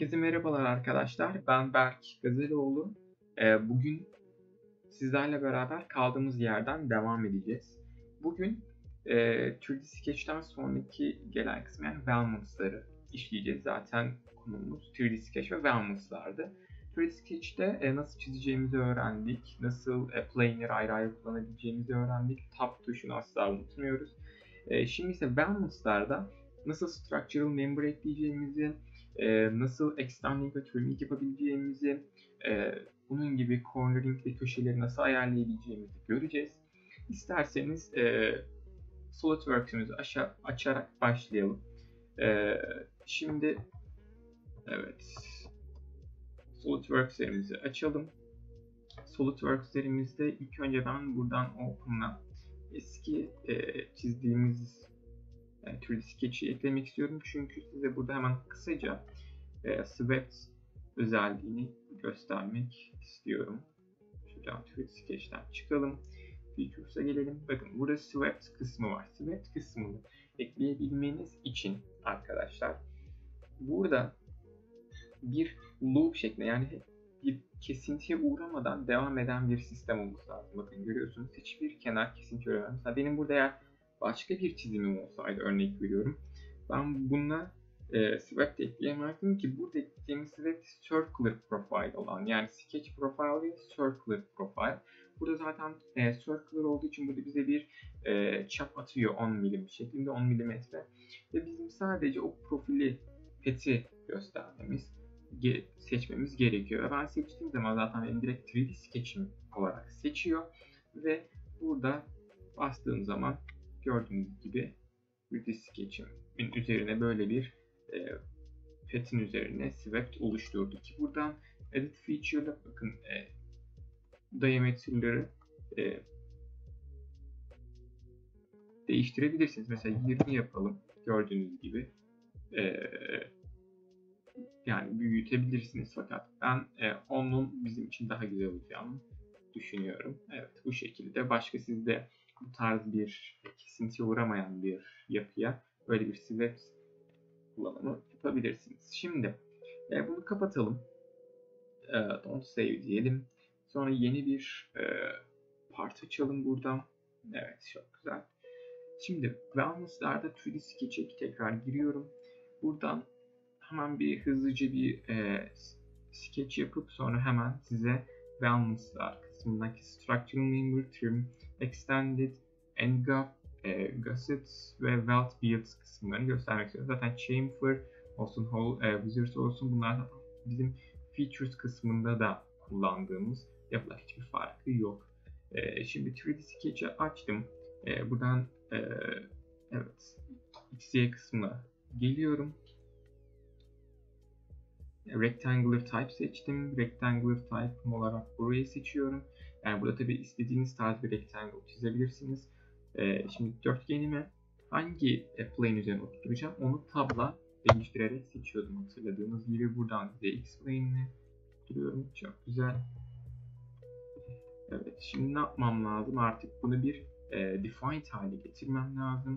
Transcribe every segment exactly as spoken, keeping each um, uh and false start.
Herkese merhabalar arkadaşlar. Ben Berk Gazeloğlu. Ee, Bugün sizlerle beraber kaldığımız yerden devam edeceğiz. Bugün e, üç D Sketch'ten sonraki gelen kısım yani Vellmonts'ları işleyeceğiz. Zaten konumuz üç D Sketch ve Vellmonts'lardı. üç D Sketch'te e, nasıl çizeceğimizi öğrendik. Nasıl e, plane'leri ayrı ayrı kullanabileceğimizi öğrendik. Tab tuşunu asla unutmuyoruz. E, şimdi ise Vellmonts'larda nasıl structural member ekleyeceğimizi, e, nasıl extending ve trimming yapabileceğimizi, e, bunun gibi cornering ve köşeleri nasıl ayarlayabileceğimizi göreceğiz. İsterseniz e, SolidWorks'ümüzü açarak başlayalım. E, şimdi evet SolidWorks'lerimizi açalım. SolidWorks'lerimizde ilk önce ben buradan Open'la eski e, çizdiğimiz yani üç D Sketch'i eklemek istiyorum. Çünkü size burada hemen kısaca e, Swept özelliğini göstermek istiyorum. Şuradan üç D Sketch'ten çıkalım. Features'a gelelim. Bakın burada Swept kısmı var. Swept kısmını ekleyebilmeniz için arkadaşlar burada bir loop şeklinde yani bir kesintiye uğramadan devam eden bir sistem olması lazım. Bakın görüyorsunuz hiçbir kenar kesinti uğramıyor. Mesela benim burada eğer başka bir çizimim olsaydı örnek veriyorum. Ben bununla e, Swept ekleyemezdim ki burada ekleyeceğimiz Swept Circular Profile olan yani Sketch Profile değil Circular Profile. Burada zaten e, Circular olduğu için burada bize bir e, çap atıyor on milim şeklinde on milimetre ve bizim sadece o profili peti göstermemiz ge seçmemiz gerekiyor. Ve ben seçtiğim zaman zaten benim direkt üç D Sketch'im olarak seçiyor ve burada bastığım zaman gördüğünüz gibi üç D Sketch'imin üzerine böyle bir e, pet'in üzerine Swept oluşturdu ki buradan Edit Feature'da bakın e, diameter'ları e, değiştirebilirsiniz. Mesela yirmi yapalım gördüğünüz gibi. E, yani büyütebilirsiniz fakat ben e, onun bizim için daha güzel olacağını düşünüyorum. Evet bu şekilde. Başka sizde bu tarz bir kesintiye uğramayan bir yapıya böyle bir Swept kullanımı yapabilirsiniz. Şimdi e, bunu kapatalım. E, don't save diyelim. Sonra yeni bir e, part açalım buradan. Evet çok güzel. Şimdi Vellmonts'larda üç D Sketch'e tekrar giriyorum. Buradan hemen bir hızlıca bir e, sketch yapıp sonra hemen size Vellmonts'lar kısmındaki Structural Member, Trim, Extended, Engulf, e, Gusset ve Welt Builds kısımlarını göstermek istiyorum. Zaten Chamfer olsun, Whole, e, Wizards olsun bunlar zaten bizim Features kısmında da kullandığımız yapılar, hiçbir farkı yok. E, şimdi üç D Sketch'i açtım. E, buradan e, evet X Y kısmına geliyorum. Rectangular Type seçtim. Rectangular Type olarak burayı seçiyorum. Yani burada tabi istediğiniz tarz bir rectangle çizebilirsiniz. Ee, şimdi dörtgenimi hangi plane üzerine oturtacağım onu tabla değiştirerek seçiyordum hatırladığınız gibi. Buradan Z X plane'ini oturuyorum. Çok güzel. Evet şimdi ne yapmam lazım? Artık bunu bir e, defined hale getirmem lazım.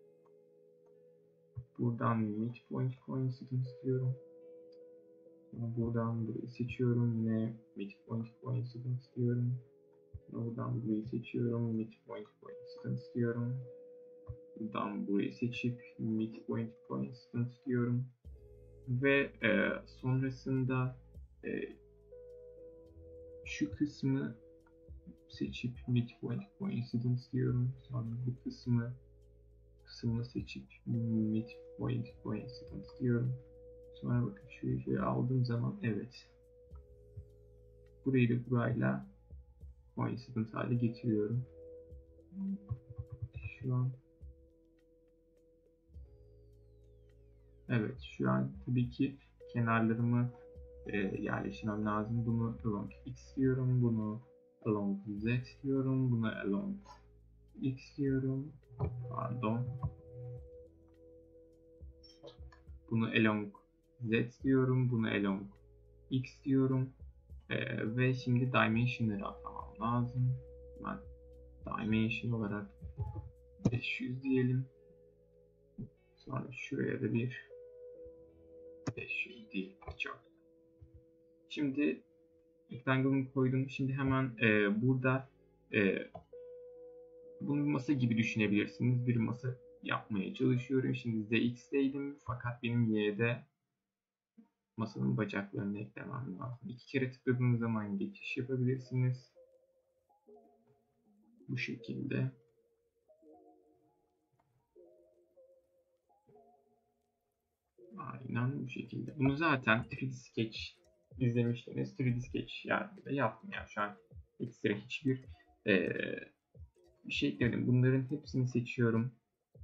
Buradan midpoint coincidence diyorum. Buradan burayı seçiyorum. Yine midpoint coincidence diyorum. Buradan burayı seçiyorum. Midpoint coincidence diyorum. Buradan burayı seçip midpoint coincidence diyorum. Ve e, sonrasında e, şu kısmı seçip midpoint coincidence diyorum. Sonra bu kısmı kısmını seçip midpoint coincidence diyorum. Sonra bakın şurayı şöyle aldığım zaman evet. Burayı da burayla coincident hale getiriyorum. Şu an evet şu an tabii ki kenarlarımı e, yerleştirmem lazım. Bunu along x diyorum. Bunu along z diyorum. Bunu along x diyorum. Pardon. Bunu along z diyorum. Bunu along x diyorum. Ee, ve şimdi dimension'ları atamam lazım. Ben dimension olarak beş yüz diyelim. Sonra şuraya da bir beş yüz değil. Çok. Şimdi rectangle'ımı koydum. Şimdi hemen e, burada e, bunu masa gibi düşünebilirsiniz. Bir masa yapmaya çalışıyorum. Şimdi Z X'deydim fakat benim Y'de masanın bacaklarını eklemem lazım. İki kere tıkladığınız zaman geçiş yapabilirsiniz. Bu şekilde. Aynen bu şekilde. Bunu zaten üç D Sketch izlemiştiniz. üç D Sketch yardımıyla yaptım. Yani şu an ekstra hiçbir ee, bir şey eklemedim. Bunların hepsini seçiyorum.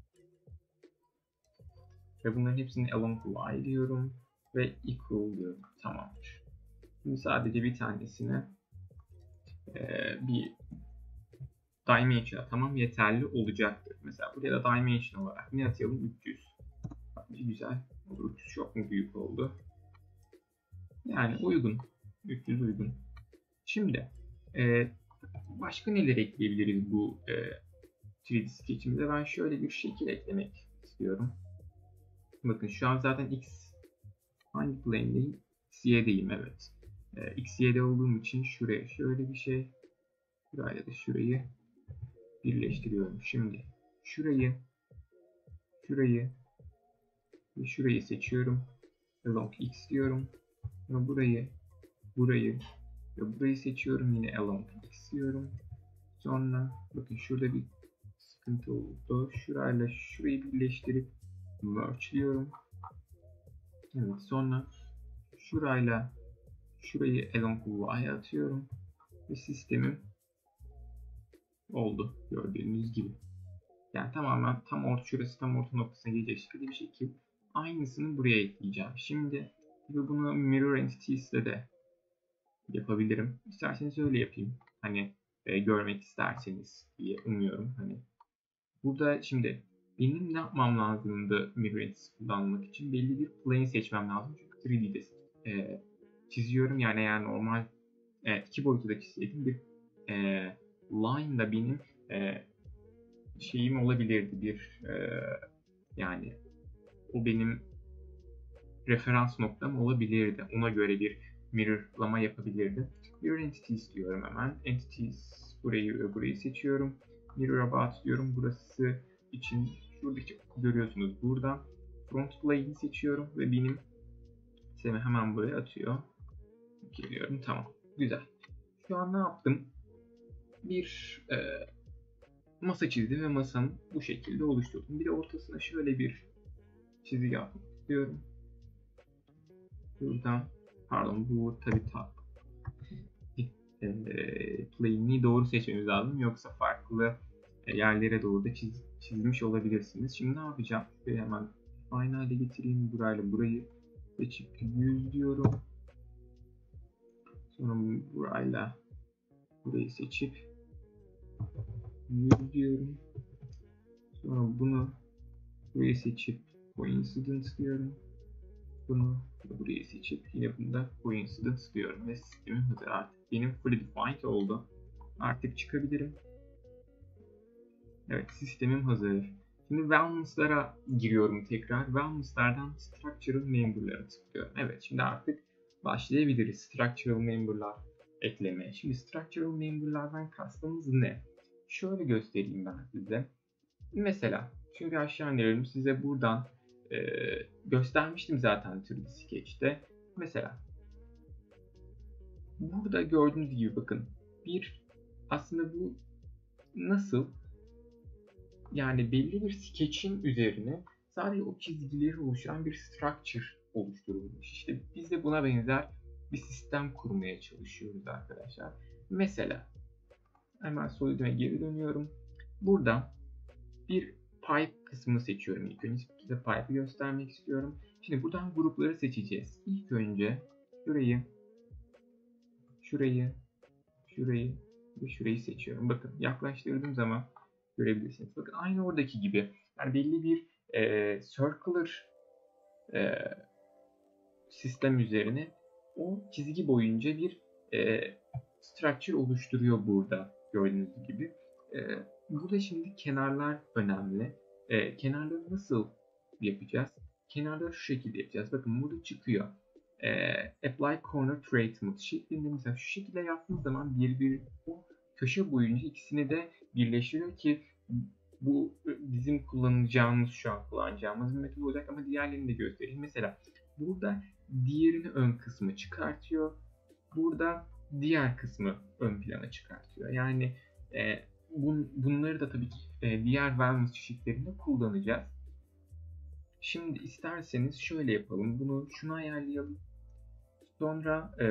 Ve bunların hepsini along y diyorum. Ve equal diyorum. Tamamdır. Şimdi sadece bir tanesine ee, bir dimension atamam yeterli olacaktır. Mesela buraya da dimension olarak ne atayalım? üç yüz. Bence güzel. üç yüz çok mu büyük oldu? Yani uygun. üç yüz uygun. Şimdi e, başka neler ekleyebiliriz bu e, üç D Sketch'imize? Ben şöyle bir şekil eklemek istiyorum. Bakın şu an zaten X hangi plane'deyim? X Y'deyim, evet. E, X Y'de olduğum için şuraya şöyle bir şey, şurayla da şurayı birleştiriyorum. Şimdi şurayı, şurayı ve şurayı seçiyorum. Along X diyorum. Ve burayı, burayı ve burayı seçiyorum. Yine along X diyorum. Sonra bakın şurada bir sıkıntı oldu. Şurayla şurayı birleştirip merge diyorum. Evet, sonra şurayla şurayı along y atıyorum. Ve sistemim oldu gördüğünüz gibi. Yani tamamen tam orta, şurası tam orta noktasına gelecek şekilde bir şekil. Aynısını buraya ekleyeceğim. Şimdi bunu mirror entities ile de yapabilirim. İsterseniz öyle yapayım. Hani e, görmek isterseniz diye umuyorum. Hani burada şimdi benim ne yapmam lazımdı mirror entities kullanmak için? Belli bir plane seçmem lazım. Çünkü üç D'de e, çiziyorum. Yani eğer normal e, iki boyutlu da çizseydim bir e, line da benim e, şeyim olabilirdi. Bir e, yani o benim referans noktam olabilirdi. Ona göre bir mirrorlama yapabilirdim. Mirror entities diyorum hemen. Entities burayı ve burayı seçiyorum. Mirror about diyorum. Burası için şuradaki görüyorsunuz burada. Front plane'i seçiyorum ve benim sistemi hemen buraya atıyor. Geliyorum, tamam. Güzel. Şu an ne yaptım? Bir e, masa çizdim ve masamı bu şekilde oluşturdum. Bir de ortasına şöyle bir çizgi yapmak istiyorum. Buradan, pardon, bu tabi ta, e, plane'i doğru seçmemiz lazım. Yoksa farklı yerlere doğru da çiz, çizmiş olabilirsiniz. Şimdi ne yapacağım? Şöyle hemen aynı hale getireyim. Burayla burayı seçip yüz diyorum. Sonra burayla burayı seçip yüz diyorum. Sonra bunu burayı seçip coincidence diyorum. Bunu burayı seçip yine bunda coincidence diyorum ve sistemim hazır. Artık benim predefined oldu. Artık çıkabilirim. Evet, sistemim hazır. Şimdi Wellness'lara giriyorum tekrar. Wellness'lardan Structural Member'lara tıklıyorum. Evet, şimdi artık başlayabiliriz Structural Member'lar eklemeye. Şimdi Structural Member'lardan kastımız ne? Şöyle göstereyim ben size. Mesela, çünkü aşağı inelim, size buradan e, göstermiştim zaten üç D Sketch'te. Mesela, burada gördüğünüz gibi bakın, bir aslında bu nasıl? Yani belli bir sketch'in üzerine sadece o çizgileri oluşturan bir structure oluşturulmuş. İşte biz de buna benzer bir sistem kurmaya çalışıyoruz arkadaşlar. Mesela hemen Solidum'a geri dönüyorum. Burada bir pipe kısmını seçiyorum ilk önce. Size pipe'ı göstermek istiyorum. Şimdi buradan grupları seçeceğiz. İlk önce şurayı, şurayı, şurayı ve şurayı seçiyorum. Bakın yaklaştırdığım zaman görebilirsiniz. Bakın aynı oradaki gibi. Yani belli bir e, circular e, sistem üzerine o çizgi boyunca bir e, structure oluşturuyor burada gördüğünüz gibi. E, burada şimdi kenarlar önemli. E, kenarları nasıl yapacağız? kenarda şu şekilde yapacağız. Bakın burada çıkıyor. E, apply corner treatment şeklinde mesela şu şekilde yaptığımız zaman bir bir o köşe boyunca ikisini de birleştiriyor ki bu bizim kullanacağımız şu an kullanacağımız bir metod olacak ama diğerlerini de göstereyim. Mesela burada diğerini ön kısmı çıkartıyor. Burada diğer kısmı ön plana çıkartıyor. Yani e, bun, bunları da tabii ki e, diğer wellness çeşitlerinde kullanacağız. Şimdi isterseniz şöyle yapalım. Bunu şuna ayarlayalım. Sonra e,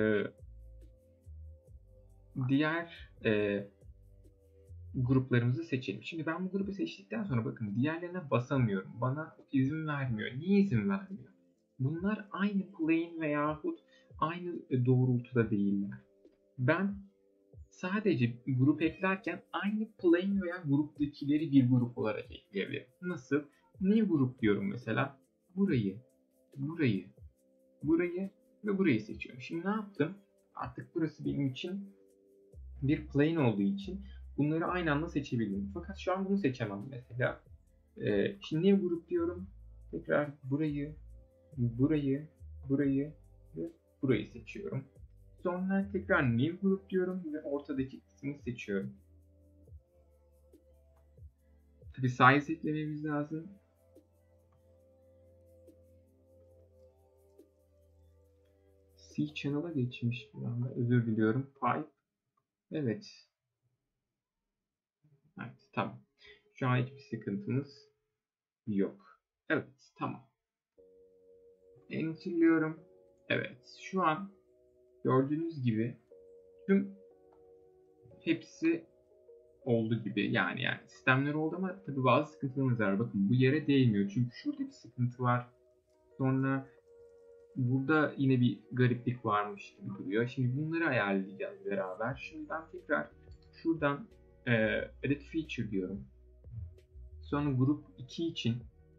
diğer e, gruplarımızı seçelim. Şimdi ben bu grubu seçtikten sonra bakın diğerlerine basamıyorum. Bana izin vermiyor. Niye izin vermiyor? Bunlar aynı plane veyahut aynı doğrultuda değiller. Ben sadece grup eklerken aynı plane veya gruptakileri bir grup olarak ekleyebilirim. Nasıl? New grup diyorum mesela. Burayı, burayı, burayı ve burayı seçiyorum. Şimdi ne yaptım? Artık burası benim için bir plane olduğu için bunları aynı anda seçebilirim. Fakat şu an bunu seçemem mesela. Ee, şimdi new grup diyorum. Tekrar burayı, burayı, burayı ve burayı seçiyorum. Sonra tekrar new grup diyorum ve ortadaki kısmı seçiyorum. Tabi size eklememiz lazım. C channel'a geçmiş bir anda. Özür diliyorum. Pipe. Evet. Evet, tamam. Şu an hiçbir sıkıntımız yok. Evet, tamam. Enter'lıyorum. Evet, şu an gördüğünüz gibi tüm hepsi oldu gibi. Yani yani sistemler oldu ama tabii bazı sıkıntılarımız var. Bakın bu yere değmiyor. Çünkü şurada bir sıkıntı var. Sonra burada yine bir gariplik varmış gibi duruyor. Şimdi bunları ayarlayacağız beraber. Şimdi ben tekrar şuradan e, Edit Feature diyorum. Sonra grup iki için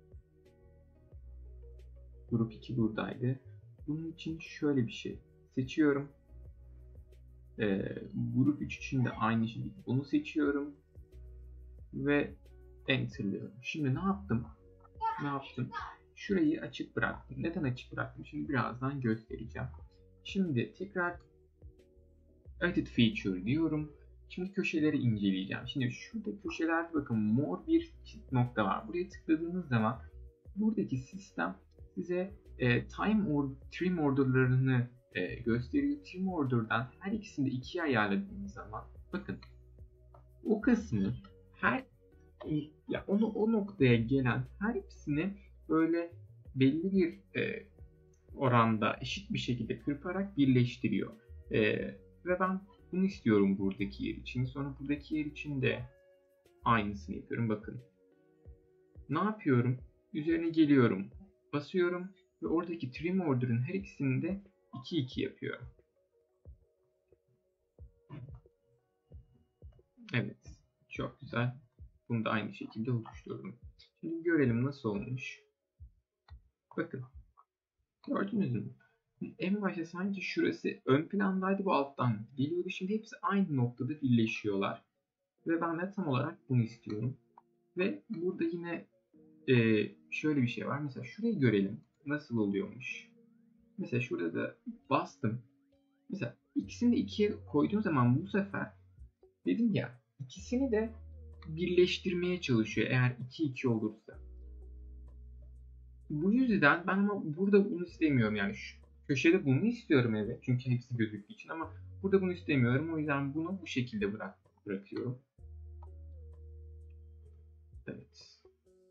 grup iki buradaydı. Bunun için şöyle bir şey seçiyorum. E, grup üç için de aynı şey. Bunu seçiyorum. Ve Enter'lıyorum. Şimdi ne yaptım? Ne yaptım? Şurayı açık bıraktım. Neden açık bıraktım? Şimdi birazdan göstereceğim. Şimdi tekrar Edit Feature diyorum. Şimdi köşeleri inceleyeceğim. Şimdi şurada köşeler bakın mor bir nokta var. Buraya tıkladığınız zaman buradaki sistem size e, time or trim order'larını e, gösteriyor. Trim order'dan her ikisini de ikiye ayarladığınız zaman bakın o kısmı her ya onu o noktaya gelen her hepsini böyle belli bir e, oranda eşit bir şekilde kırparak birleştiriyor. E, ve ben bunu istiyorum buradaki yer için. Sonra buradaki yer için de aynısını yapıyorum. Bakın. Ne yapıyorum? Üzerine geliyorum. Basıyorum ve oradaki trim order'ın her ikisini de iki iki yapıyorum. Evet. Çok güzel. Bunu da aynı şekilde oluşturdum. Şimdi görelim nasıl olmuş. Bakın. Gördünüz mü? En başta sanki şurası ön plandaydı, bu alttan geliyordu. Şimdi hepsi aynı noktada birleşiyorlar. Ve ben de tam olarak bunu istiyorum. Ve burada yine e, şöyle bir şey var. Mesela şurayı görelim. Nasıl oluyormuş. Mesela şurada da bastım. Mesela ikisini de ikiye koyduğum zaman bu sefer dedim ya ikisini de birleştirmeye çalışıyor eğer iki iki olursa. Bu yüzden ben ama burada bunu istemiyorum yani şu köşede bunu istiyorum evet çünkü hepsi gözüktüğü için ama burada bunu istemiyorum o yüzden bunu bu şekilde bırak bırakıyorum. Evet.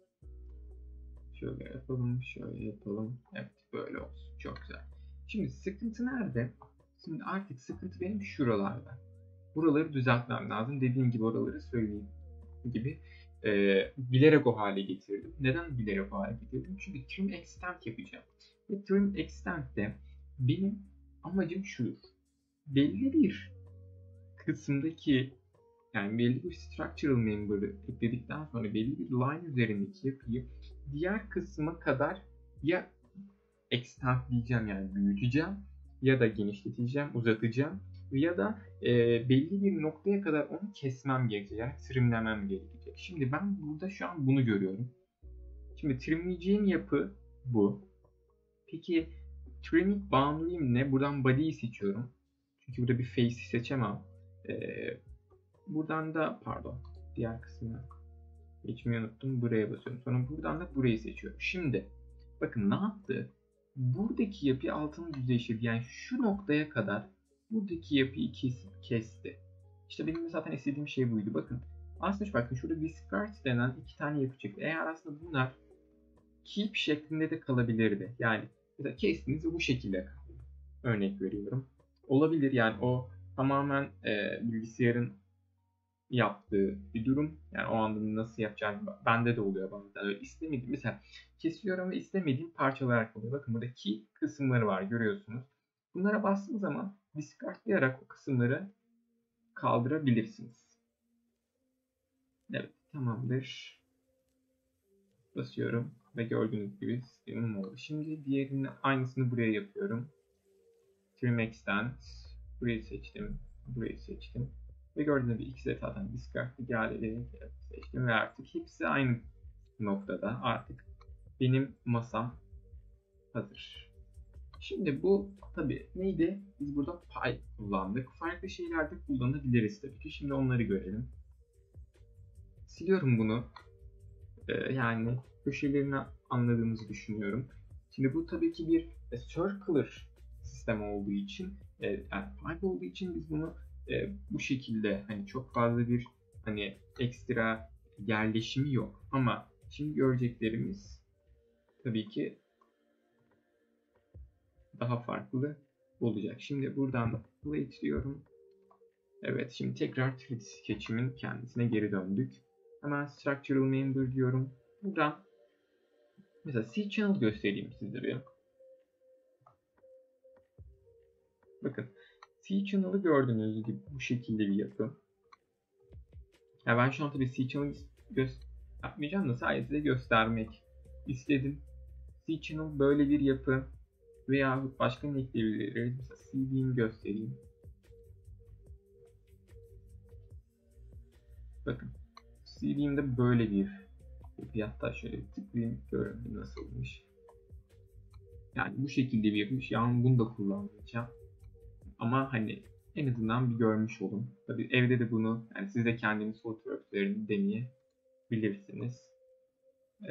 Şöyle yapalım, şöyle yapalım. Evet böyle olsun. Çok güzel. Şimdi sıkıntı nerede? Şimdi artık sıkıntı benim şuralarda. Buraları düzeltmem lazım. Dediğim gibi oraları söyleyeyim gibi e, bilerek o hale getirdim. Neden bilerek o hale getirdim? Çünkü trim extent yapacağım. Ve trim extent'te benim amacım şudur. Belli bir kısımdaki yani belli bir structural member'ı ekledikten sonra belli bir line üzerindeki yapıyı diğer kısma kadar ya extend diyeceğim yani büyüteceğim ya da genişleteceğim, uzatacağım ya da e, belli bir noktaya kadar onu kesmem gerekecek. Yani trimlemem gerekecek. Şimdi ben burada şu an bunu görüyorum. Şimdi trimleyeceğim yapı bu. Peki trim boundary'im ne? Buradan body'yi seçiyorum. Çünkü burada bir face'i seçemem. Ee, buradan da pardon diğer kısmını geçmeyi unuttum. Buraya basıyorum. Sonra buradan da burayı seçiyorum. Şimdi bakın ne yaptı? Buradaki yapıyı altını düzleştirdi. Yani şu noktaya kadar buradaki yapıyı kes, kesti. İşte benim zaten istediğim şey buydu. Bakın aslında bakın şurada discard denen iki tane yapı çıktı. Eğer aslında bunlar keep şeklinde de kalabilirdi. Yani mesela kestiniz ve bu şekilde kaldı. Örnek veriyorum. Olabilir yani o tamamen e, bilgisayarın yaptığı bir durum. Yani o anda nasıl yapacağını bende de oluyor bazen. Öyle istemediğim mesela kesiyorum ve istemediğim parçalar kalıyor. Bakın burada key kısımları var görüyorsunuz. Bunlara bastığınız zaman discardlayarak o kısımları kaldırabilirsiniz. Evet tamamdır. Basıyorum ve gördüğünüz gibi sistemim oldu. Şimdi diğerinin aynısını buraya yapıyorum. Trim Extend. Burayı seçtim. Burayı seçtim. Ve gördüğünüz gibi ikisi de zaten discard iade seçtim ve artık hepsi aynı noktada. Artık benim masam hazır. Şimdi bu tabi neydi? Biz burada pay kullandık. Farklı şeylerde kullanabiliriz tabii ki. Şimdi onları görelim. Siliyorum bunu. Ee, yani köşelerini anladığımızı düşünüyorum. Şimdi bu tabii ki bir e, circular sistem olduğu için, e, yani pipe olduğu için biz bunu e, bu şekilde hani çok fazla bir hani ekstra yerleşimi yok. Ama şimdi göreceklerimiz tabii ki daha farklı olacak. Şimdi buradan da plate diyorum. Evet, şimdi tekrar üç D Sketch'imin kendisine geri döndük. Hemen structural member diyorum. Buradan mesela cChannel göstereyim size bir. Bakın cChannel'ı gördüğünüz gibi bu şekilde bir yapı. Ya ben şu an tabii cChannel yapmayacağım da sadece size göstermek istedim. cChannel böyle bir yapı veya başka ne ekleyebiliriz? Mesela C V'mi göstereyim. Bakın C V'imde böyle bir yapı. Hatta şöyle tıklayayım görün nasılmış. Yani bu şekilde bir yapı. Yani bunu da kullanmayacağım. Ama hani en azından bir görmüş olun. Tabii evde de bunu yani siz de kendiniz SolidWorks üzerinde deneyebilirsiniz. Ee,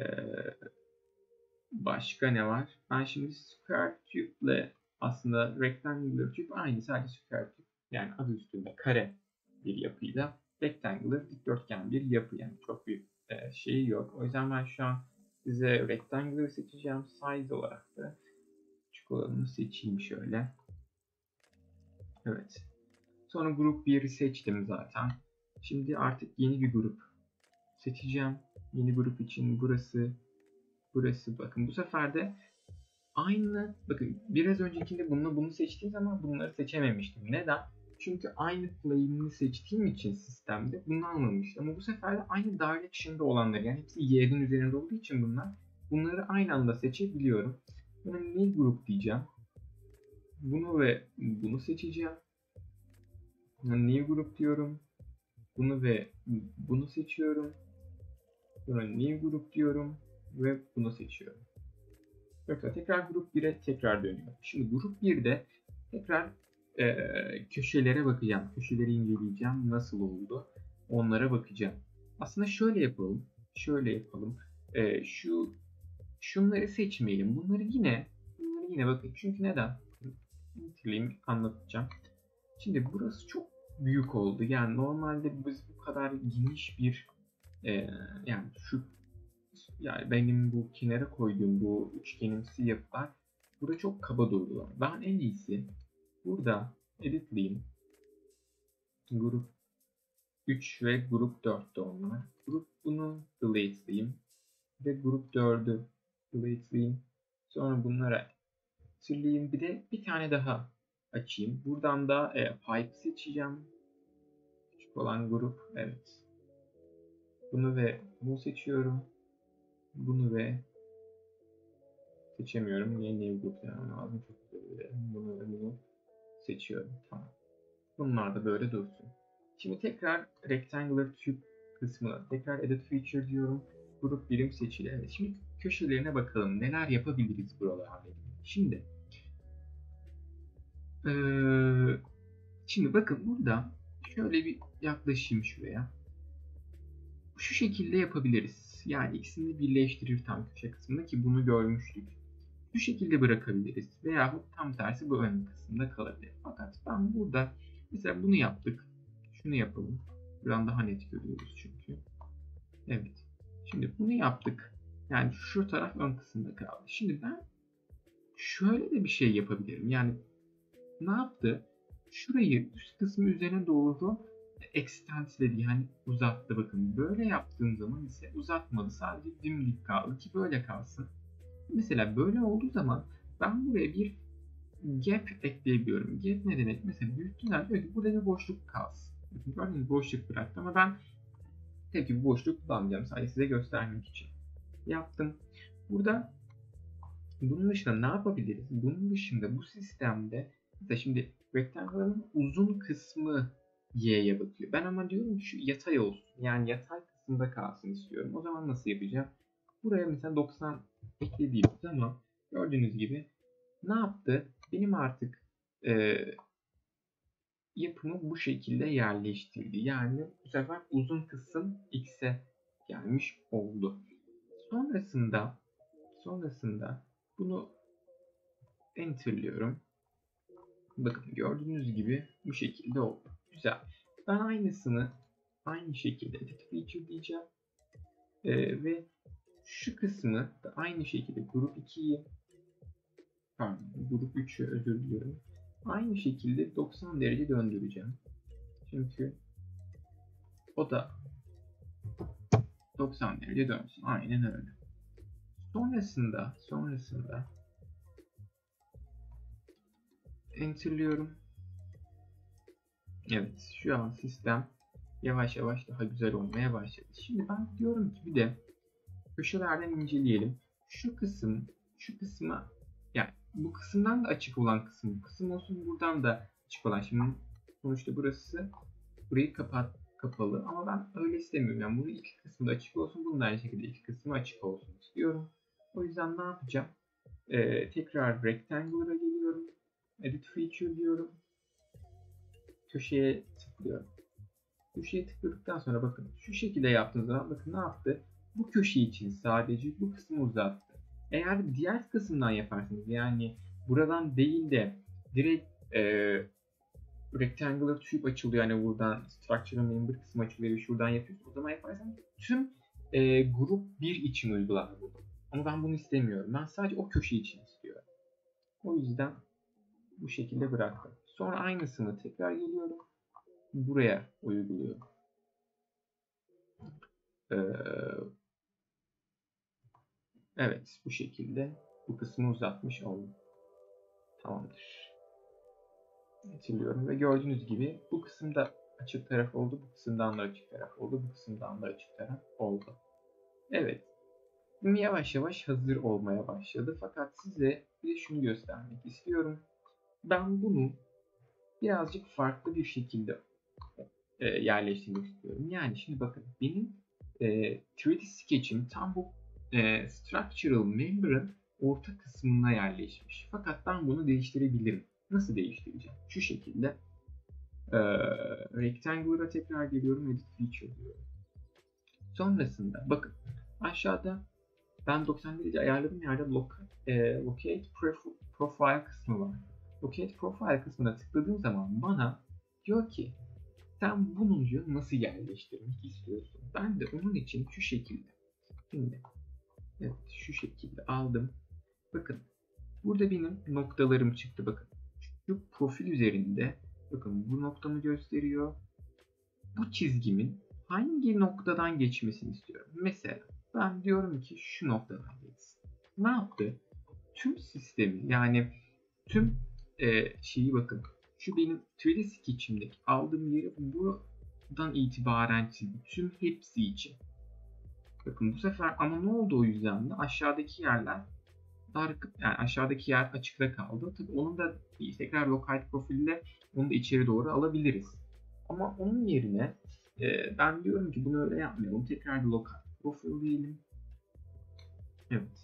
başka ne var? Ben şimdi Square Tube ile aslında Rectangular Tube aynı, sadece Square Tube yani adı üstünde kare bir yapıyla Rectangular dikdörtgen bir yapı, yani çok bir e, şeyi yok. O yüzden ben şu an size Rectangular seçeceğim. Size olarak da küçük olanını seçeyim şöyle. Evet. Sonra grup bir'i seçtim zaten. Şimdi artık yeni bir grup seçeceğim. Yeni grup için burası, burası. Bakın bu sefer de aynı, bakın biraz öncekinde bununla bunu seçtiğim zaman bunları seçememiştim. Neden? Çünkü aynı plane'i seçtiğim için sistemde bunu almamıştım. Ama bu sefer de aynı direction'da olanları, yani hepsi Y'nin üzerinde olduğu için bunlar, bunları aynı anda seçebiliyorum. Ben new grup diyeceğim. Bunu ve bunu seçeceğim. New grup diyorum. Bunu ve bunu seçiyorum. Sonra new grup diyorum ve bunu seçiyorum. Yoksa tekrar grup bir'e tekrar dönüyorum. Şimdi grup bir'de tekrar e, köşelere bakacağım. Köşeleri inceleyeceğim. Nasıl oldu? Onlara bakacağım. Aslında şöyle yapalım. Şöyle yapalım. E, şu şunları seçmeyelim. Bunları yine bunları yine bakın. Çünkü neden? Bitireyim, anlatacağım. Şimdi burası çok büyük oldu. Yani normalde biz bu kadar geniş bir e, yani şu yani benim bu kenara koyduğum bu üçgenimsi yapılar burada çok kaba durdular. Ben en iyisi burada editleyeyim. Grup üç ve grup dörtte onlar. Grup bunu delete'leyeyim ve grup dördü delete'leyeyim. Sonra bunlara sileyim. Bir de bir tane daha açayım. Buradan da e, pipe seçeceğim. Küçük olan grup. Evet. Bunu ve bunu seçiyorum. Bunu ve seçemiyorum. Niye new group demem lazım. Çok güzel. Bunu ve bunu seçiyorum. Tamam. Bunlar da böyle dursun. Şimdi tekrar Rectangular Tube kısmına tekrar Edit Feature diyorum. Grup birim seçili. Evet. Şimdi köşelerine bakalım. Neler yapabiliriz buralarla. Şimdi ee, şimdi bakın burada şöyle bir yaklaşayım şuraya. Şu şekilde yapabiliriz. Yani ikisini birleştirir tam köşe kısmında ki bunu görmüştük. Şu şekilde bırakabiliriz. Veyahut tam tersi bu ön kısımda kalabilir. Fakat ben burada mesela bunu yaptık. Şunu yapalım. Buradan daha net görüyoruz çünkü. Evet. Şimdi bunu yaptık. Yani şu taraf ön kısımda kaldı. Şimdi ben şöyle de bir şey yapabilirim. Yani ne yaptı? Şurayı üst kısmı üzerine doğru extensledi, yani uzattı. Bakın böyle yaptığım zaman ise uzatmadı. Sadece dimdik kaldı ki böyle kalsın. Mesela böyle olduğu zaman ben buraya bir gap ekleyebiliyorum. Gap ne demek? Mesela büyüttüler diyor ki burada bir boşluk kalsın. Bakın gördüğünüz boşluk bıraktı ama ben tabii ki bu boşluk kullanmayacağım. Sadece size göstermek için yaptım. Burada bunun dışında ne yapabiliriz? Bunun dışında bu sistemde mesela şimdi rectangle'ın uzun kısmı y'ye bakıyor. Ben ama diyorum ki şu yatay olsun. Yani yatay kısımda kalsın istiyorum. O zaman nasıl yapacağım? Buraya mesela doksan eklediğim zaman gördüğünüz gibi ne yaptı? Benim artık e, yapımı bu şekilde yerleştirdi. Yani bu sefer uzun kısım x'e gelmiş oldu. Sonrasında sonrasında bunu enter'lıyorum. Bakın gördüğünüz gibi bu şekilde oldu. Güzel. Ben aynısını aynı şekilde edit feature diyeceğim. Ee, ve şu kısmı da aynı şekilde grup ikiyi pardon grup üçü özür diliyorum. Aynı şekilde doksan derece döndüreceğim. Çünkü o da doksan derece dönsün. Aynen öyle. Sonrasında sonrasında enter'lıyorum. Evet, şu an sistem yavaş yavaş daha güzel olmaya başladı. Şimdi ben diyorum ki bir de köşelerden inceleyelim. Şu kısım, şu kısma yani bu kısımdan da açık olan kısım, bu kısım olsun, buradan da açık olan. Şimdi sonuçta burası burayı kapat kapalı ama ben öyle istemiyorum. Yani bunun iki kısmı da açık olsun, bunun da aynı şekilde iki kısmı açık olsun istiyorum. O yüzden ne yapacağım? Ee, tekrar rectangle'a geliyorum. Edit feature diyorum. Köşeye tıklıyorum. Köşeye tıkladıktan sonra bakın şu şekilde yaptığınız zaman bakın ne yaptı? Bu köşe için sadece bu kısmı uzattı. Eğer diğer kısımdan yaparsanız yani buradan değil de direkt e, rectangular tube açılıyor, yani buradan structural member kısmı açılıyor ve şuradan yapıyorsunuz. O zaman yaparsanız tüm e, grup bir için uygular bu. Ama ben bunu istemiyorum. Ben sadece o köşe için istiyorum. O yüzden bu şekilde bıraktım. Sonra aynısını tekrar geliyorum. Buraya uyguluyorum. Ee, evet, bu şekilde bu kısmı uzatmış oldum. Tamamdır. Hatırlıyorum ve gördüğünüz gibi bu kısımda açık taraf oldu, bu kısımdan da açık taraf oldu, bu kısımdan da açık taraf oldu. Evet, yavaş yavaş hazır olmaya başladı. Fakat size bir de şunu göstermek istiyorum. Ben bunu birazcık farklı bir şekilde e, yerleştirmek istiyorum. Yani şimdi bakın benim e, üç D Sketch'im tam bu e, structural member'ın orta kısmına yerleşmiş. Fakat ben bunu değiştirebilirim. Nasıl değiştireceğim? Şu şekilde e, rectangular'a tekrar geliyorum, edit feature diyorum. Sonrasında bakın aşağıda ben doksan derece ayarladığım yerde locate, e, locate profile kısmı var. Locate profile kısmına tıkladığım zaman bana diyor ki sen bunun diyor nasıl yerleştirmek istiyorsun? Ben de onun için şu şekilde. Şimdi evet, şu şekilde aldım. Bakın burada benim noktalarım çıktı. Bakın şu profil üzerinde bakın bu noktamı gösteriyor. Bu çizgimin hangi noktadan geçmesini istiyorum. Mesela ben diyorum ki şu noktadan geçsin. Ne yaptı? Tüm sistemi yani tüm e, şeyi bakın. Şu benim üç D Sketch'imdeki aldığım yeri buradan itibaren çizdi. Tüm hepsi için. Bakın bu sefer ama ne oldu o yüzden de aşağıdaki yerler dar, yani aşağıdaki yer açıkta kaldı. Tabii onun da tekrar locate profilde onu da içeri doğru alabiliriz. Ama onun yerine e, ben diyorum ki bunu öyle yapmayalım. Tekrar bir locate profil diyelim. Evet.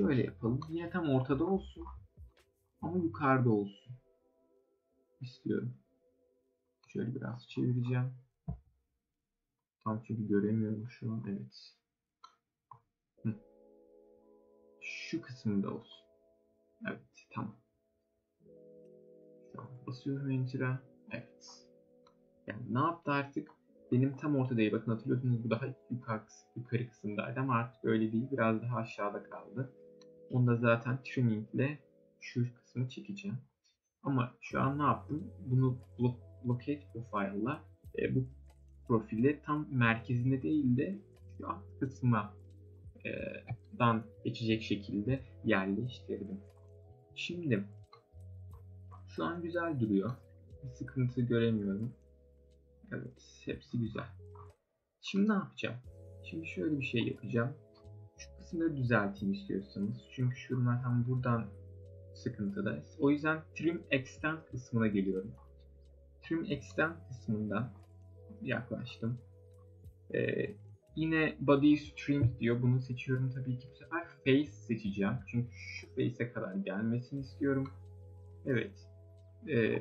şöyle yapalım. Yine tam ortada olsun. Ama yukarıda olsun istiyorum. Şöyle biraz çevireceğim. Tam çünkü göremiyorum şu an. Evet. Hı. Şu kısımda olsun. Evet, tamam. Şu an basıyorum Enter'a. Evet. Yani ne yaptı artık? Benim tam ortada değil. Bakın hatırlıyorsunuz bu daha yukarı, yukarı kısımdaydı ama artık öyle değil. Biraz daha aşağıda kaldı. Onu da zaten trimming ile şu kısmı çekeceğim. Ama şu an ne yaptım? Bunu locate profile'la e, bu profili tam merkezine değil de şu alt kısma e, dan geçecek şekilde yerleştirdim. Şimdi şu an güzel duruyor. Bir sıkıntı göremiyorum. Evet, hepsi güzel. Şimdi ne yapacağım? Şimdi şöyle bir şey yapacağım. Şu kısımları düzelteyim istiyorsanız. Çünkü şunlar hem buradan sıkıntıda. O yüzden Trim Extend kısmına geliyorum. Trim Extend kısmından yaklaştım. Ee, yine Body Streams diyor. Bunu seçiyorum tabii ki. Bu sefer Face seçeceğim. Çünkü şu Face'e kadar gelmesini istiyorum. Evet. Ee,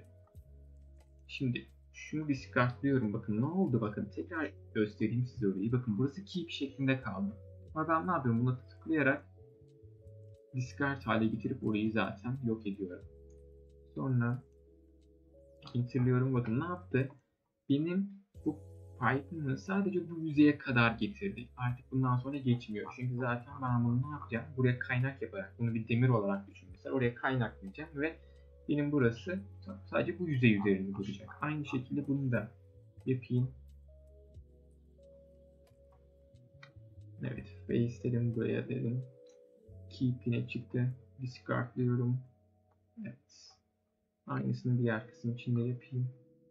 şimdi şunu discardlıyorum. Bakın ne oldu? Bakın tekrar göstereyim size orayı. Bakın burası keep şeklinde kaldı. Ama ben ne yapıyorum? Buna tıklayarak discard hale getirip orayı zaten yok ediyorum. Sonra enter'lıyorum. Bakın ne yaptı? Benim bu Python'ı sadece bu yüzeye kadar getirdi. Artık bundan sonra geçmiyor. Çünkü zaten ben bunu ne yapacağım? Buraya kaynak yaparak, bunu bir demir olarak düşün mesela. Oraya kaynaklayacağım ve benim burası sadece bu yüzey üzerinde duracak. Aynı şekilde bunu da yapayım. Evet, face dedim, buraya dedim. Keep yine çıktı. Discardlıyorum. Evet. Aynısını diğer kısım için de yapayım.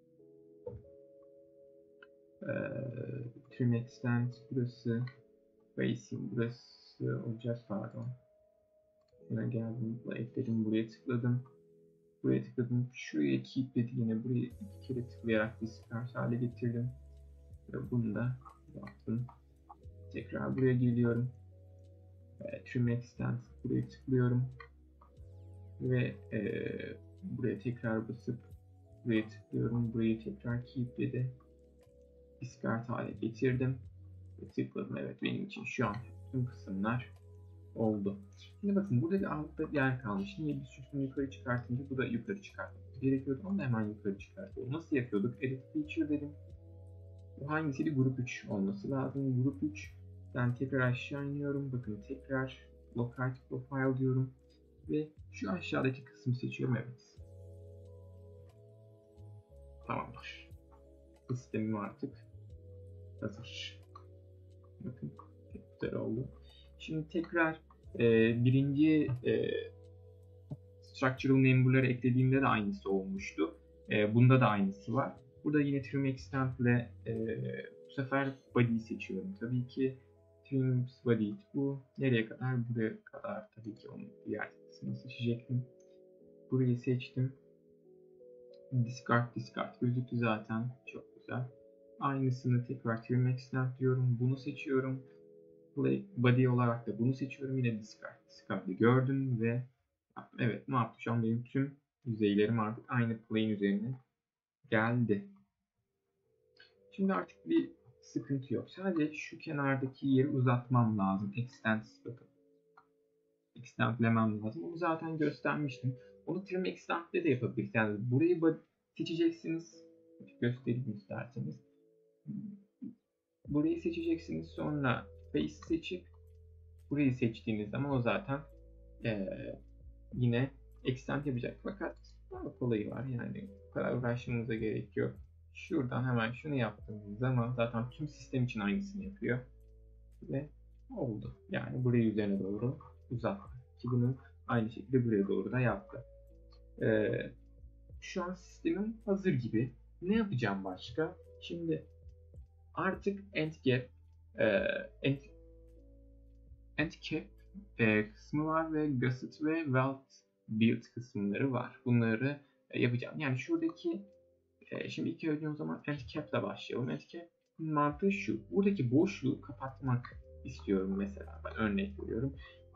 Ee, trim extend burası. Facing burası olacak, pardon. Buna geldim, ekledim, buraya tıkladım. Buraya tıkladım. Şuraya keep dedi, yine buraya iki kere tıklayarak discard hale getirdim. Ve bunu da yaptım. Tekrar buraya geliyorum. E, trim extend buraya tıklıyorum. Ve e, buraya tekrar basıp buraya tıklıyorum. Burayı tekrar keep dedi. Discard hale getirdim. Ve tıkladım. Evet, benim için şu an tüm kısımlar oldu. Şimdi bakın burada bir altta bir yer kalmış. Niye biz şunu yukarı çıkartınca bu da yukarı çıkartmamız gerekiyordu. Onu da hemen yukarı çıkartıyorum. Nasıl yapıyorduk? Edit feature dedim. Bu hangisiydi? Grup üç olması lazım. Grup üç. Ben tekrar aşağı iniyorum. Bakın tekrar locate profile diyorum. Ve şu aşağıdaki kısmı seçiyorum. Evet. Tamamdır. Sistemim artık hazır. Bakın çok güzel oldu. Şimdi tekrar e, birinci e, structural member'ları eklediğimde de aynısı olmuştu. E, bunda da aynısı var. Burada yine trim extend ile e, bu sefer body'yi seçiyorum. Tabii ki trim body bu nereye kadar? Buraya kadar tabii ki onun diğer kısmını seçecektim. Burayı seçtim. Discard discard gözüktü zaten. Çok güzel. Aynısını tekrar trim extend diyorum. Bunu seçiyorum. Play body olarak da bunu seçiyorum. Yine discard discard'ı gördüm ve evet, ne yaptı? Şu an benim tüm yüzeylerim artık aynı plane üzerine geldi. Şimdi artık bir sıkıntı yok. Sadece şu kenardaki yeri uzatmam lazım. Extend, bakın. Extendlemem lazım. Onu zaten göstermiştim. Onu trim extend'de de yapabilirsiniz. Yani burayı seçeceksiniz. Göstereyim isterseniz. Burayı seçeceksiniz. Sonra face seçip burayı seçtiğiniz zaman o zaten ee, yine extend yapacak. Fakat daha kolayı var. Yani bu kadar uğraşmanıza gerek yok. Şuradan hemen şunu yaptığımız zaman zaten tüm sistem için aynısını yapıyor. Ve oldu. Yani burayı üzerine doğru uzattı. Ki bunu aynı şekilde buraya doğru da yaptı. Ee, şu an sistemim hazır gibi. Ne yapacağım başka? Şimdi artık end gap e, end, end cap e, kısmı var ve gusset ve welt build kısımları var. Bunları e, yapacağım. Yani şuradaki e, şimdi ilk önce o zaman end cap ile başlayalım. End cap mantığı şu. Buradaki boşluğu kapatmak istiyorum mesela. Ben örnek veriyorum. Ve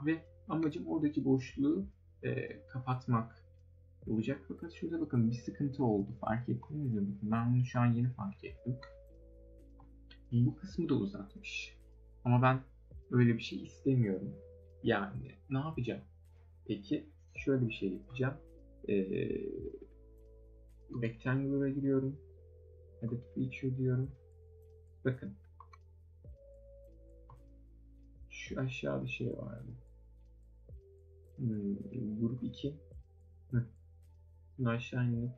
Amacım oradaki boşluğu e, kapatmak olacak. Fakat şurada bakın bir sıkıntı oldu. Fark ettiniz mi? Bakın ben bunu şu an yeni fark ettim. Bu kısmı da uzatmış. Ama ben öyle bir şey istemiyorum. Yani ne yapacağım? Peki şöyle bir şey yapacağım. Ee, Rectangular'a giriyorum. Edit Feature diyorum. Bakın. Şu aşağıda şey vardı. Hmm, grup iki. Hı. Bunu aşağı indim.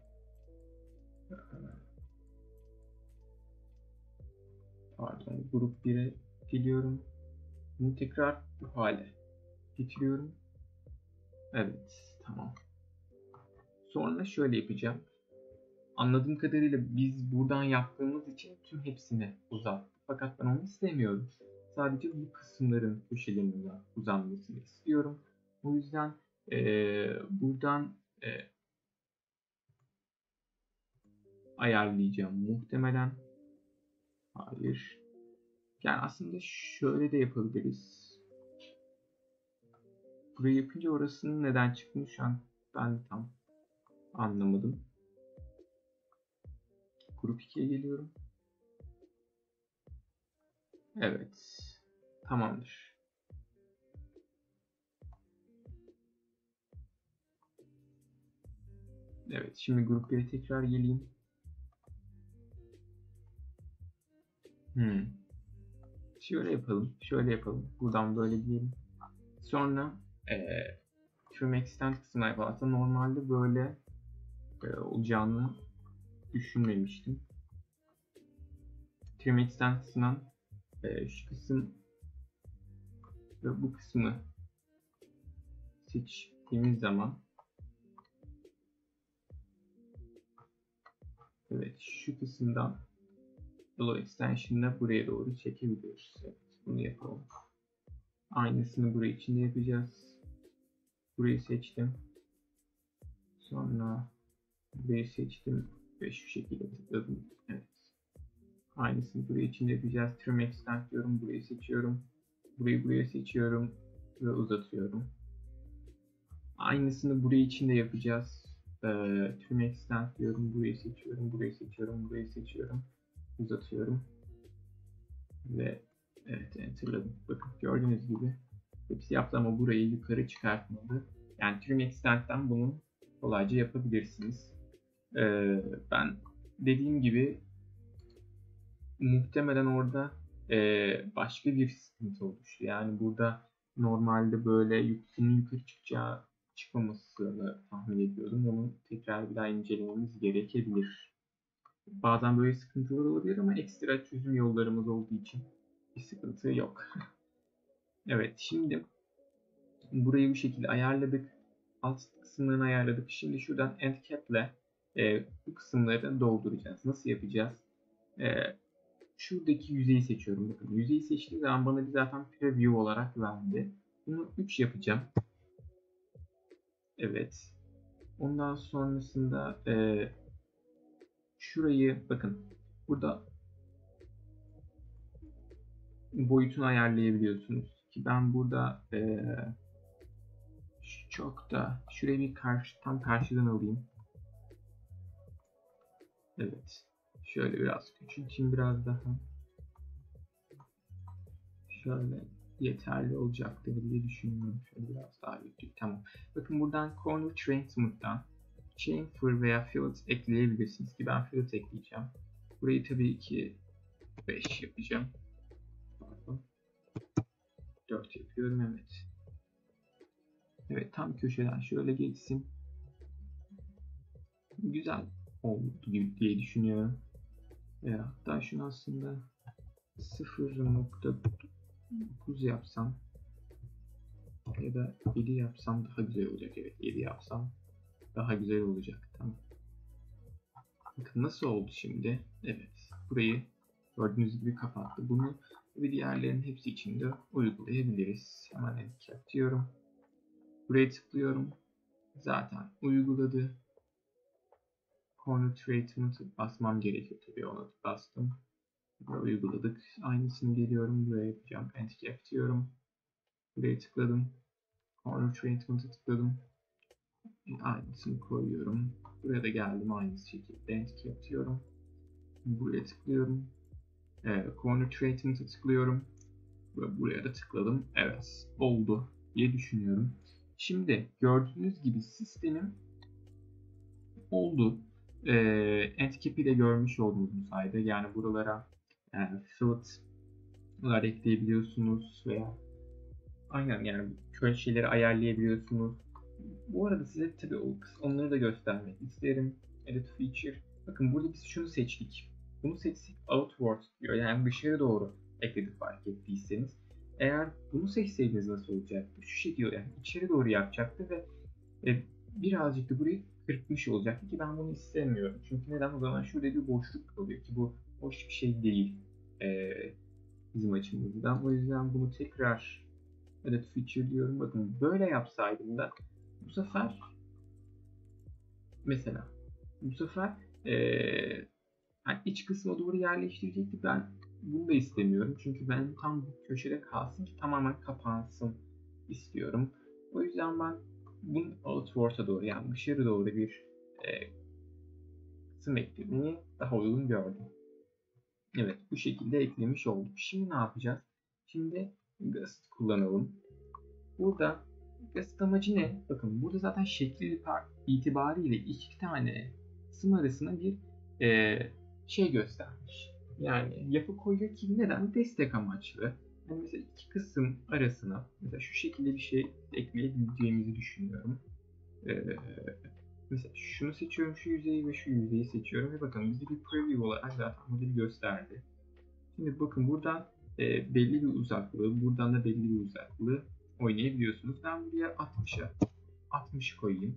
Pardon. Grup bire geliyorum. Bunu tekrar bu hale getiriyorum. Evet. Tamam. Sonra şöyle yapacağım. Anladığım kadarıyla biz buradan yaptığımız için tüm hepsini uzattık. Fakat ben onu istemiyorum. Sadece bu kısımların köşelerinin uzanmasını istiyorum. O yüzden ee, buradan e, ayarlayacağım muhtemelen. Hayır. Yani aslında şöyle de yapabiliriz. Burayı yapınca orasının neden çıktığını şu an ben tam anlamadım. Grup ikiye geliyorum. Evet. Tamamdır. Evet. Şimdi grup bire tekrar geleyim. Hmm. Şöyle yapalım. Şöyle yapalım. Buradan böyle diyelim. Sonra ee, trim extend kısmına yapalım. Aslında normalde böyle e, olacağını düşünmemiştim. Trim extend kısmından e, şu kısım ve bu kısmı seçtiğimiz zaman evet şu kısımdan Flow Extension'la buraya doğru çekebiliyoruz. Evet, bunu yapalım. Aynısını buraya içinde yapacağız. Burayı seçtim. Sonra burayı seçtim ve şu şekilde tıkladım. Evet. Aynısını buraya içinde yapacağız. Trim Extend diyorum. Burayı seçiyorum. Burayı buraya seçiyorum ve uzatıyorum. Aynısını buraya içinde yapacağız. Ee, Trim Extend diyorum. Burayı seçiyorum. Burayı seçiyorum. Burayı seçiyorum. Uzatıyorum. Ve evet enterladım. Bakın gördüğünüz gibi hepsi yaptı ama burayı yukarı çıkartmadı. Yani Trim Extend'den bunu kolayca yapabilirsiniz. Ee, ben dediğim gibi muhtemelen orada e, başka bir sıkıntı oluştu. Yani burada normalde böyle yükünün yukarı çıkacağı çıkmamasını tahmin ediyordum. Onu tekrar bir daha incelememiz gerekebilir. Bazen böyle sıkıntılar olabilir ama ekstra çözüm yollarımız olduğu için bir sıkıntı yok. Evet, şimdi burayı bu şekilde ayarladık. Alt kısımlarını ayarladık. Şimdi şuradan end cap ile e, bu kısımları dolduracağız. Nasıl yapacağız? E, şuradaki yüzeyi seçiyorum. Bakın yüzeyi seçtiğim zaman bana bir zaten preview olarak verdi. Bunu üç yapacağım. Evet. Ondan sonrasında e, şurayı bakın burada boyutunu ayarlayabiliyorsunuz. Ki ben burada e, çok da şurayı bir karşı, tam karşıdan alayım. Evet. Şöyle biraz küçülteyim biraz daha. Şöyle yeterli olacaktır diye düşünüyorum. Şöyle biraz daha büyütük. Tamam. Bakın buradan Corner Treatment'tan Chamfer veya Fillet ekleyebilirsiniz ki ben Fillet ekleyeceğim. Burayı tabii ki beş yapacağım. Pardon. dört yapıyorum evet. Evet tam köşeden şöyle geçsin. Güzel oldu diye düşünüyorum. Veya hatta şunu aslında sıfır nokta dokuz yapsam ya da yedi yapsam daha güzel olacak. Evet yedi yapsam daha güzel olacak. Tamam. Bakın nasıl oldu şimdi? Evet. Burayı gördüğünüz gibi kapattı. Bunu ve diğerlerin hepsi için de uygulayabiliriz. Hemen Enter diyorum. Buraya tıklıyorum. Zaten uyguladı. Corner Treatment'ı basmam gerekiyor tabii. Ona bastım. Buraya uyguladık. Aynısını geliyorum. Buraya yapacağım. Enter diyorum. Buraya tıkladım. Corner Treatment'a tıkladım. Aynısını koyuyorum. Buraya da geldim. Aynı şekilde Entity atıyorum. Buraya tıklıyorum. Ee, Corner Treatment'a tıklıyorum. Ve buraya da tıkladım. Evet. Oldu diye düşünüyorum. Şimdi gördüğünüz gibi sistemim oldu. Ee, Endcap'i de görmüş oldunuz bu sayede. Yani buralara e, fillet'lar ekleyebiliyorsunuz veya aynen yani köşeleri ayarlayabiliyorsunuz. Bu arada size tabii onları da göstermek isterim. Edit Feature. Bakın burada biz şunu seçtik. Bunu seçtik. Outward diyor. Yani dışarı doğru ekledik fark ettiyseniz. Eğer bunu seçseydiniz nasıl olacaktı? Şu şekilde yani içeri doğru yapacaktı ve e, birazcık da burayı kırpmış olacaktı ki ben bunu istemiyorum. Çünkü neden? O zaman şurada bir boşluk kalıyor ki bu hoş bir şey değil e, bizim açımızdan. O yüzden bunu tekrar Edit Feature diyorum. Bakın böyle yapsaydım da bu sefer mesela bu sefer e, yani iç kısma doğru yerleştirecekti. Ben bunu da istemiyorum. Çünkü ben tam bu köşede kalsın ki tamamen kapansın istiyorum. O yüzden ben bunu outward'a doğru yani dışarı doğru bir e, kısım eklemeyi daha uygun gördüm. Evet bu şekilde eklemiş olduk. Şimdi ne yapacağız? Şimdi Gust kullanalım. Burada Gust amacı ne? Bakın burada zaten şekli itibariyle iki tane kısım arasında bir e, şey göstermiş. Yani yapı koyuyor ki neden? Destek amaçlı. Yani mesela iki kısım arasına mesela şu şekilde bir şey ekleyebileceğimizi düşünüyorum. Ee, mesela şunu seçiyorum, şu yüzeyi ve şu yüzeyi seçiyorum ve bakın bize bir preview olarak zaten modeli gösterdi. Şimdi bakın buradan e, belli bir uzaklığı, buradan da belli bir uzaklığı oynayabiliyorsunuz. Ben buraya altmışa altmışı koyayım.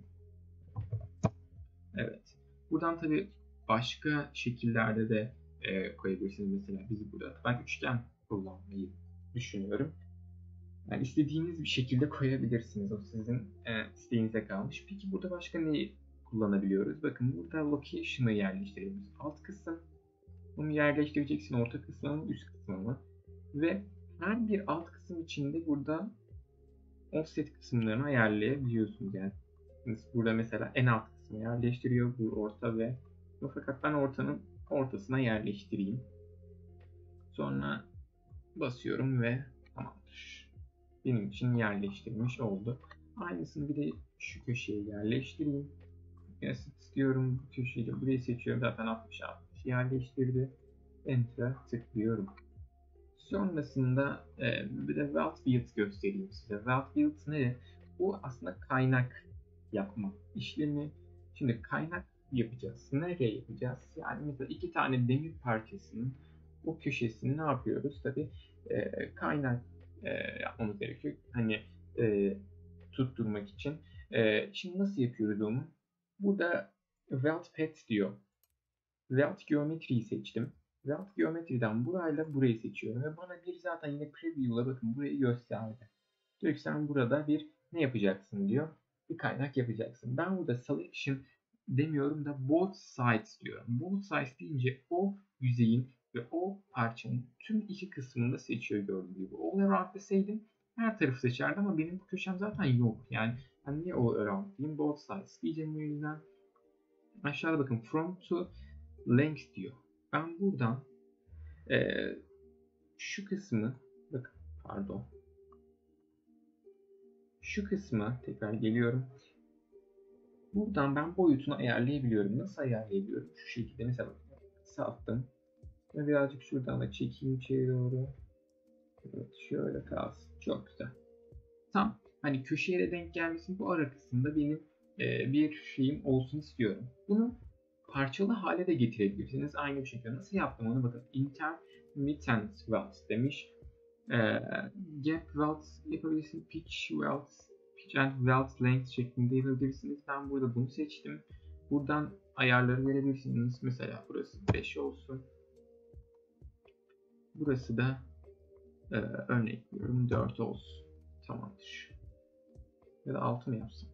Evet. Buradan tabii başka şekillerde de e, koyabilirsiniz. Mesela biz burada ben üçgen kullanmayı düşünüyorum. Yani istediğiniz bir şekilde koyabilirsiniz. O sizin e, isteğinize kalmış. Peki burada başka neyi kullanabiliyoruz? Bakın burada location'ı yerleştirebiliriz. Alt kısım. Bunu yerleştireceksin orta kısmı mı üst kısmı mı? Ve her bir alt kısım içinde burada offset kısımlarını ayarlayabiliyorsunuz. Yani burada mesela en alt kısmı yerleştiriyor. Bu orta ve fakat ben ortanın ortasına yerleştireyim. Sonra basıyorum ve tamamdır. Benim için yerleştirmiş oldu. Aynısını bir de şu köşeye yerleştireyim. Basit istiyorum. Bu köşeyi de burayı seçiyorum. Zaten altmış altmış yerleştirdi. Enter'a tıklıyorum. Sonrasında e, bir de Welt Build göstereyim size. Welt Build ne? Bu aslında kaynak yapma işlemi. Şimdi kaynak yapacağız. Nereye yapacağız? Yani mesela iki tane demir parçasının o köşesini ne yapıyoruz? Tabii e, kaynak e, yapmamız gerekiyor. Hani e, tutturmak için. E, şimdi nasıl yapıyoruz onu? Burada Welt Path diyor. Welt Geometry'yi seçtim. Welt Geometry'den burayla burayı seçiyorum. Ve bana bir zaten yine Preview'la bakın burayı gösterdi. Diyor ki sen burada bir ne yapacaksın diyor. Bir kaynak yapacaksın. Ben burada Selection demiyorum da Both Sides diyorum. Both Sides deyince o yüzeyin ve o parçanın tüm iki kısmını da seçiyor gördüğünüz gibi. All Around deseydim her tarafı seçerdi ama benim bu köşem zaten yok. Yani ben niye All Around diyeyim? Both Sides diyeceğim o yüzden. Aşağıda bakın From to Length diyor. Ben buradan e, şu kısmı bakın pardon şu kısmı tekrar geliyorum. Buradan ben boyutunu ayarlayabiliyorum. Nasıl ayarlayabiliyorum? Şu şekilde mesela kısalttım. Ve birazcık şuradan da çekeyim içeri doğru. Evet, şöyle kalsın. Çok güzel. Tam hani köşeye de denk gelmesin bu ara kısımda benim e, bir şeyim olsun istiyorum. Bunu parçalı hale de getirebilirsiniz. Aynı bir şekilde nasıl yaptım onu bakın. Intermittent weld demiş. E, gap weld yapabilirsiniz. Pitch weld, pitch and weld length şeklinde yapabilirsiniz. Ben burada bunu seçtim. Buradan ayarları verebilirsiniz. Mesela burası beş olsun. Burası da e, örnek veriyorum dört olsun. Tamamdır. Ya da altı mı yapsam?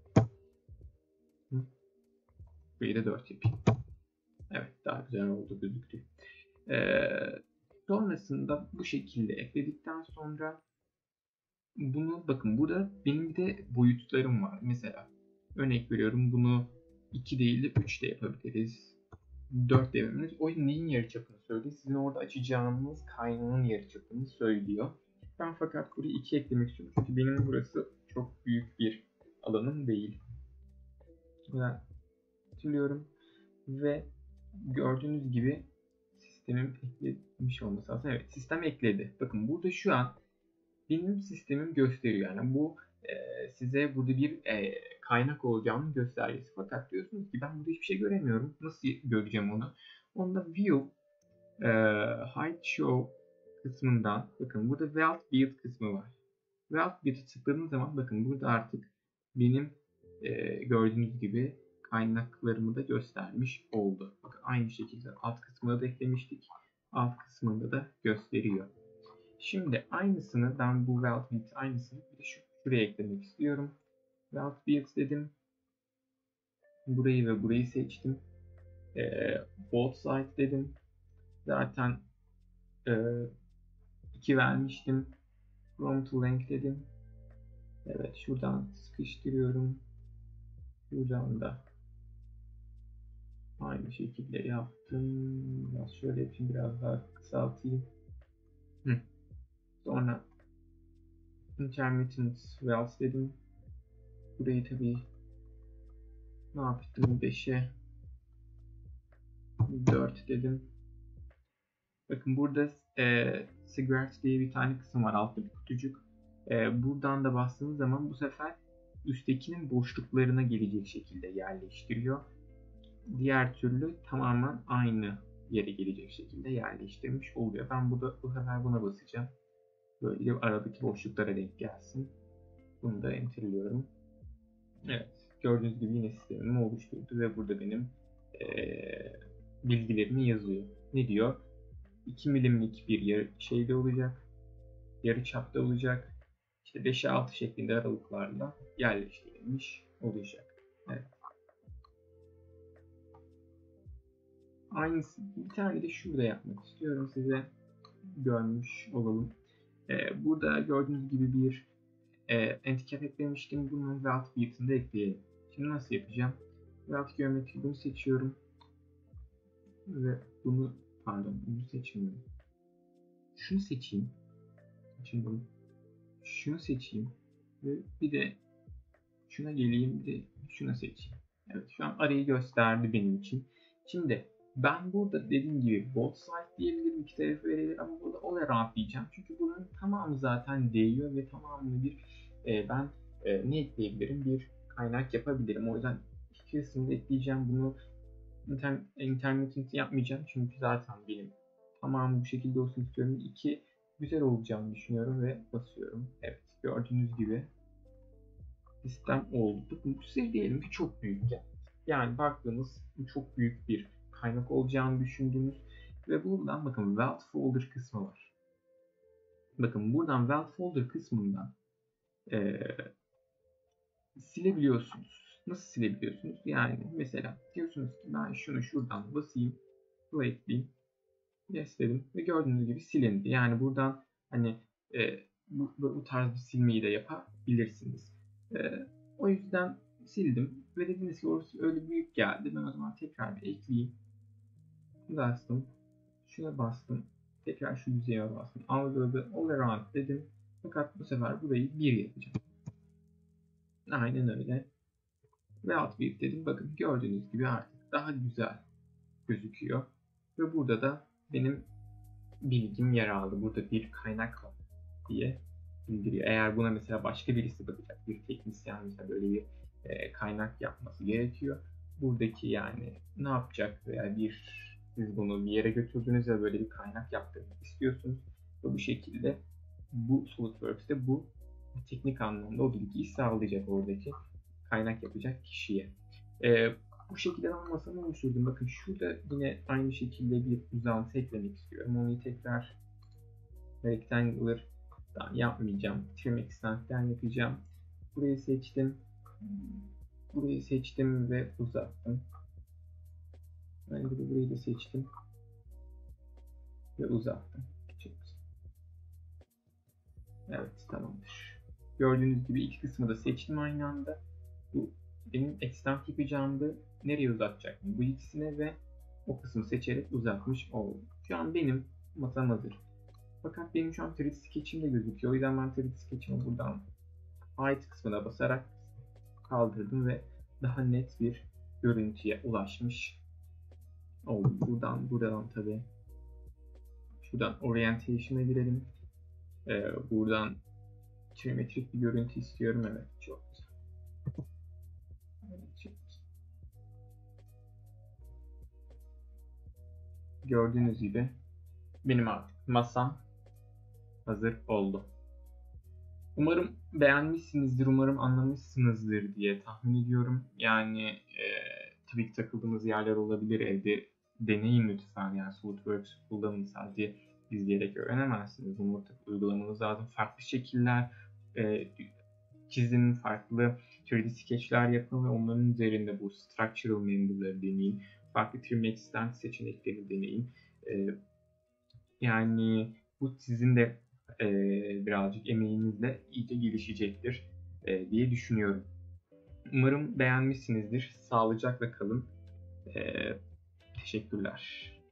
Hı? Burayı da dört yapayım. Evet daha güzel oldu gözüktü. Ee, sonrasında bu şekilde ekledikten sonra bunu bakın, burada benim bir de boyutlarım var. Mesela örnek veriyorum, bunu iki değil de üç de yapabiliriz. dört de yapabiliriz. O neyin yarıçapını söylüyor? Sizin orada açacağınız kaynağın yarıçapını söylüyor. Ben fakat burayı iki eklemek istiyorum. Çünkü benim burası çok büyük bir alanım değil. Ben hatırlıyorum ve gördüğünüz gibi sistemim eklemiş olması lazım. Evet, sistem ekledi. Bakın burada şu an benim sistemim gösteriyor. Yani bu e, size burada bir e, kaynak olacağını göstergesi. Fakat diyorsunuz ki ben burada hiçbir şey göremiyorum. Nasıl göreceğim onu? Onda View e, Hide Show kısmından, bakın burada Wealth Build kısmı var. Wealth Build'e tıkladığım zaman bakın burada artık benim e, gördüğünüz gibi kaynaklarımı da göstermiş oldu. Bakın aynı şekilde alt kısmına da eklemiştik. Alt kısmında da gösteriyor. Şimdi aynısını ben bu Wealth Build aynısını bir de şu, şuraya eklemek istiyorum. Wealth Build dedim. Burayı ve burayı seçtim. E, both sides dedim. Zaten e, iki vermiştim. From to length dedim. Evet, şuradan sıkıştırıyorum. Şuradan da aynı şekilde yaptım. Biraz şöyle yapayım, biraz daha kısaltayım. Hı. Sonra intermittent wells dedim. Burayı tabii ne yaptım? beşe dört dedim. Bakın burada e, cigarettes diye bir tane kısım var, altta bir kutucuk. E, buradan da bastığınız zaman bu sefer üsttekinin boşluklarına gelecek şekilde yerleştiriyor. Diğer türlü tamamen aynı yere gelecek şekilde yerleştirmiş oluyor. Ben burada bu sefer buna basacağım. Böyle aradaki boşluklara denk gelsin. Bunu da enterliyorum. Evet, gördüğünüz gibi yine sistemimi oluşturdu ve burada benim ee, bilgilerimi yazıyor. Ne diyor? iki milimlik bir yarı şeyde olacak. Yarı çapta olacak. İşte beşe altı şeklinde aralıklarla yerleştirilmiş olacak. Evet. Aynısı bir tane de şurada yapmak istiyorum, size görmüş olalım. Ee, burada gördüğünüz gibi bir e, handicap eklemiştim. Bunun Wealth Build'ını da ekleyelim. Şimdi nasıl yapacağım? Wealth Geometry, bunu seçiyorum. Ve bunu, pardon bunu seçmiyorum. Şunu seçeyim. Şimdi bunu. Şunu seçeyim. Ve bir de şuna geleyim, bir de şuna seçeyim. Evet, şu an arayı gösterdi benim için. Şimdi ben burada dediğim gibi both sides diyebilirim, iki tarafı verebilir ama burada all around diyeceğim. Çünkü bunun tamamı zaten değiyor ve tamamını bir e, ben e, ne ekleyebilirim? Bir kaynak yapabilirim. O yüzden iki kısmını da ekleyeceğim. Bunu inter intermittent yapmayacağım. Çünkü zaten benim tamamı bu şekilde olsun istiyorum. İki güzel olacağını düşünüyorum ve basıyorum. Evet, gördüğünüz gibi sistem oldu. Size diyelim ki çok büyük yani. Yani baktığınız çok büyük bir kaynak olacağını düşündüğünüz ve buradan bakın Wealth Folder kısmı var. Bakın buradan Wealth Folder kısmından e, silebiliyorsunuz. Nasıl silebiliyorsunuz? Yani mesela diyorsunuz ki ben şunu şuradan basayım, play ekleyeyim, yes dedim ve gördüğünüz gibi silindi. Yani buradan hani e, bu, bu tarz bir silmeyi de yapabilirsiniz. E, o yüzden sildim ve dediniz ki orası öyle büyük geldi. Ben o zaman tekrar bir ekleyeyim. Bastım. Şuna bastım. Tekrar şu yüzeye bastım. Algıladı. All around dedim. Fakat bu sefer burayı bir yapacağım. Aynen öyle. Ve alt bir dedim. Bakın gördüğünüz gibi artık daha güzel gözüküyor. Ve burada da benim bilgim yer aldı. Burada bir kaynak var diye bildiriyor. Eğer buna mesela başka birisi bakacak, bir teknisyen mesela böyle bir e, kaynak yapması gerekiyor. Buradaki yani ne yapacak veya bir siz bunu bir yere götürdünüz ve böyle bir kaynak yaptırmak istiyorsunuz ve bu şekilde bu SolidWorks'te bu teknik anlamda o bilgiyi sağlayacak oradaki kaynak yapacak kişiye. E, bu şekilde ben masamı oluşturdum. Bakın şurada yine aynı şekilde bir uzantı eklemek istiyorum. Onu tekrar Rectangular'dan yapmayacağım. Trim Extent'ten yapacağım. Burayı seçtim. Burayı seçtim ve uzattım. Ben de burayı da seçtim. Ve uzattım. Evet, tamamdır. Gördüğünüz gibi iki kısmı da seçtim aynı anda. Bu benim extend yapacağımdı. Nereye uzatacaktım? Bu ikisine ve o kısmı seçerek uzatmış oldum. Şu an benim masam hazır. Fakat benim şu an üç D Sketch'im de gözüküyor. O yüzden ben üç D Sketch'imi buradan ait kısmına basarak kaldırdım ve daha net bir görüntüye ulaşmış oldum. Buradan buradan tabii. Şuradan orientation'a girelim. Ee, buradan trimetrik bir görüntü istiyorum. Evet, çok güzel. Evet, çok güzel. Gördüğünüz gibi benim artık masam hazır oldu. Umarım beğenmişsinizdir, umarım anlamışsınızdır diye tahmin ediyorum. Yani e, tabii ki takıldığınız yerler olabilir, evde deneyin lütfen. Yani SolidWorks kullanın, sadece izleyerek öğrenemezsiniz. Bunu mutlaka uygulamanız lazım. Farklı şekiller e, çizin, farklı üç D sketchler yapın ve onların üzerinde bu structural member'ları deneyin. Farklı trim extend seçeneklerini deneyin. E, yani bu sizin de e, birazcık emeğinizle iyice gelişecektir e, diye düşünüyorum. Umarım beğenmişsinizdir. Sağlıcakla kalın. E, teşekkürler.